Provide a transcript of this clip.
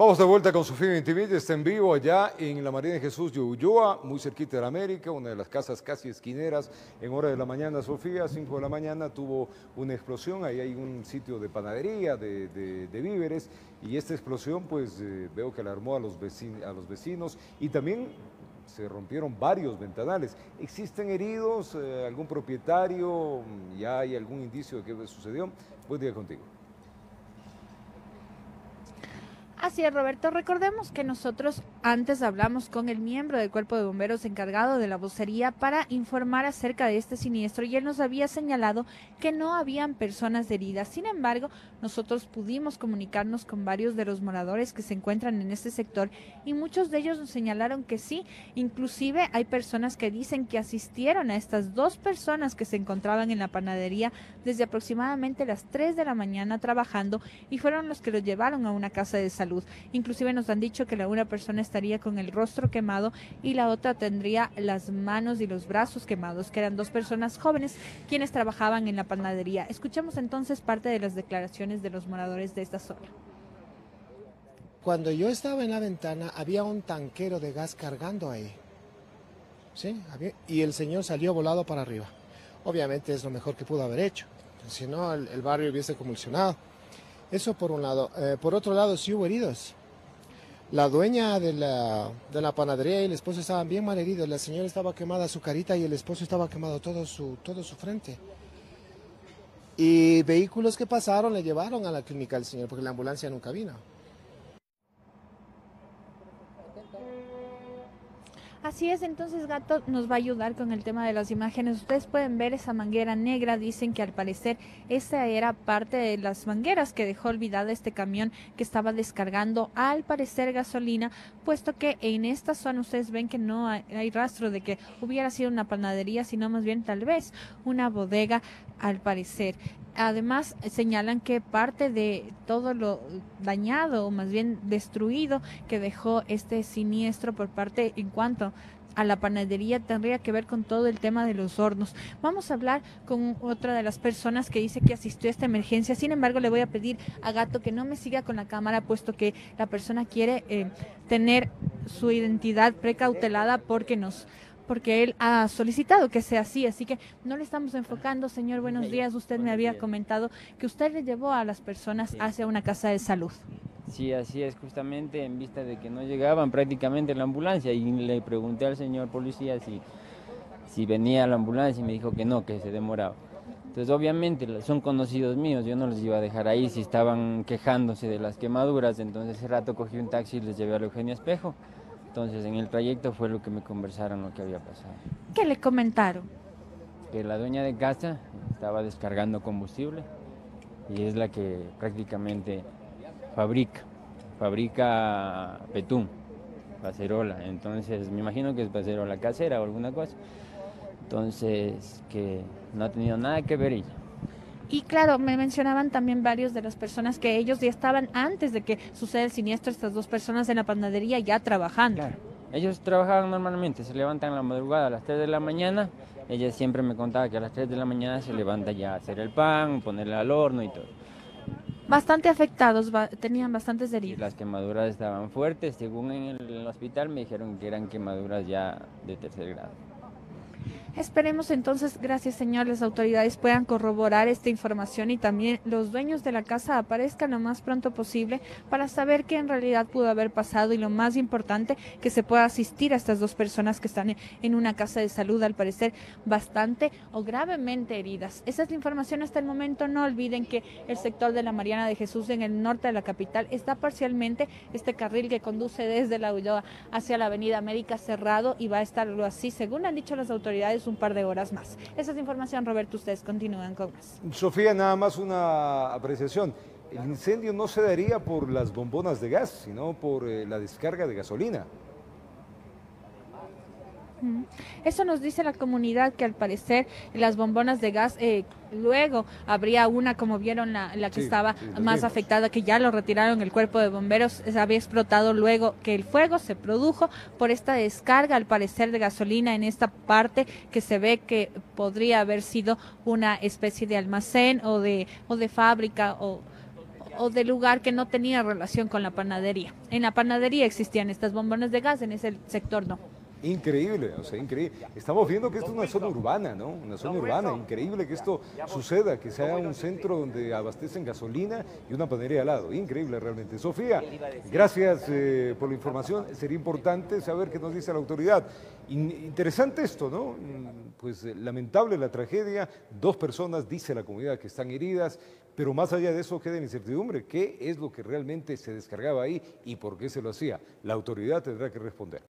Vamos de vuelta con Sofía Intimidad, está en vivo allá en la Marina de Jesús de Ulloa, muy cerquita de la América, una de las casas casi esquineras. En hora de la mañana, Sofía, 5 de la mañana, tuvo una explosión. Ahí hay un sitio de panadería, de víveres, y esta explosión pues veo que alarmó a los vecinos y también se rompieron varios ventanales. ¿Existen heridos? ¿Algún propietario? ¿Ya hay algún indicio de qué sucedió? Buen día contigo. Así es, Roberto. Recordemos que nosotros antes hablamos con el miembro del Cuerpo de Bomberos encargado de la vocería para informar acerca de este siniestro y él nos había señalado que no habían personas heridas. Sin embargo, nosotros pudimos comunicarnos con varios de los moradores que se encuentran en este sector y muchos de ellos nos señalaron que sí. Inclusive hay personas que dicen que asistieron a estas dos personas que se encontraban en la panadería desde aproximadamente las 3 de la mañana trabajando y fueron los que los llevaron a una casa de salud. Inclusive nos han dicho que una persona estaría con el rostro quemado y la otra tendría las manos y los brazos quemados, que eran dos personas jóvenes quienes trabajaban en la panadería. Escuchemos entonces parte de las declaraciones de los moradores de esta zona. Cuando yo estaba en la ventana había un tanquero de gas cargando ahí, ¿sí? Y el señor salió volado para arriba. Obviamente es lo mejor que pudo haber hecho, si no el barrio hubiese convulsionado. Eso por un lado. Por otro lado, sí hubo heridos. La dueña de la panadería y el esposo estaban bien mal heridos. La señora estaba quemada su carita y el esposo estaba quemado todo su frente. Y vehículos que pasaron le llevaron a la clínica al señor porque la ambulancia nunca vino. Así es, entonces Gato nos va a ayudar con el tema de las imágenes. Ustedes pueden ver esa manguera negra, dicen que al parecer esa era parte de las mangueras que dejó olvidada este camión que estaba descargando al parecer gasolina, puesto que en esta zona ustedes ven que no hay rastro de que hubiera sido una panadería, sino más bien tal vez una bodega al parecer. Además, señalan que parte de todo lo dañado o más bien destruido que dejó este siniestro por parte en cuanto a la panadería tendría que ver con todo el tema de los hornos. Vamos a hablar con otra de las personas que dice que asistió a esta emergencia. Sin embargo, le voy a pedir a Gato que no me siga con la cámara, puesto que la persona quiere tener su identidad precautelada porque él ha solicitado que sea así que no le estamos enfocando. Señor, buenos días. Usted me había comentado que usted le llevó a las personas hacia una casa de salud. Sí, así es, justamente en vista de que no llegaban prácticamente la ambulancia y le pregunté al señor policía si venía la ambulancia y me dijo que no, que se demoraba. Entonces obviamente son conocidos míos, yo no les iba a dejar ahí si estaban quejándose de las quemaduras. Entonces ese rato cogí un taxi y les llevé a la Eugenia Espejo. Entonces en el trayecto fue lo que me conversaron lo que había pasado. ¿Qué le comentaron? Que la dueña de casa estaba descargando combustible y es la que prácticamente fabrica betún, cacerola. Entonces me imagino que es cacerola casera o alguna cosa. Entonces que no ha tenido nada que ver ella. Y claro, me mencionaban también varios de las personas que ellos ya estaban antes de que suceda el siniestro, estas dos personas en la panadería ya trabajando. Claro. Ellos trabajaban normalmente, se levantan en la madrugada a las 3 de la mañana. Ella siempre me contaba que a las 3 de la mañana se levanta ya a hacer el pan, ponerle al horno y todo. Bastante afectados, tenían bastantes Y heridas. las quemaduras estaban fuertes, según en el hospital me dijeron que eran quemaduras ya de tercer grado. Esperemos entonces, gracias señor, las autoridades puedan corroborar esta información y también los dueños de la casa aparezcan lo más pronto posible para saber qué en realidad pudo haber pasado y lo más importante, que se pueda asistir a estas dos personas que están en una casa de salud, al parecer bastante o gravemente heridas. Esa es la información hasta el momento. No olviden que el sector de la Mariana de Jesús en el norte de la capital está parcialmente este carril que conduce desde la Ulloa hacia la Avenida América cerrado y va a estarlo así, según han dicho las autoridades, un par de horas más. Esa es información, Roberto, ustedes continúan con más. Sofía, nada más una apreciación. El incendio no se daría por las bombonas de gas, sino por la descarga de gasolina. Eso nos dice la comunidad, que al parecer las bombonas de gas, luego habría una, como vieron, la que estaba más afectada, que ya lo retiraron el cuerpo de bomberos, había explotado luego que el fuego se produjo por esta descarga, al parecer, de gasolina en esta parte que se ve que podría haber sido una especie de almacén o de fábrica o del lugar que no tenía relación con la panadería. En la panadería existían estas bombonas de gas, en ese sector no. Increíble, o sea, increíble. Estamos viendo que esto es una zona urbana, ¿no? Una zona urbana, increíble que esto suceda, que sea un centro donde abastecen gasolina y una panadería al lado. Increíble realmente. Sofía, gracias por la información. Sería importante saber qué nos dice la autoridad. Interesante esto, ¿no? Pues lamentable la tragedia. 2 personas, dice la comunidad, que están heridas. Pero más allá de eso queda en incertidumbre. ¿Qué es lo que realmente se descargaba ahí y por qué se lo hacía? La autoridad tendrá que responder.